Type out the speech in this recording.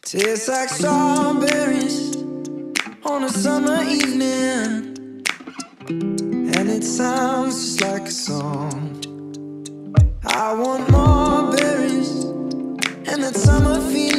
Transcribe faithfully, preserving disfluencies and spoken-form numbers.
Tastes like strawberries on a summer evening, and it sounds just like a song. I want more berries and that summer feeling.